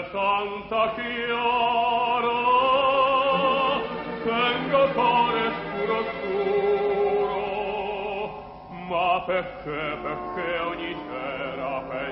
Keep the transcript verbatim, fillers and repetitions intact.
santa chiara, tengo cuore scuro scuro, ma perché, perché ogni sera penso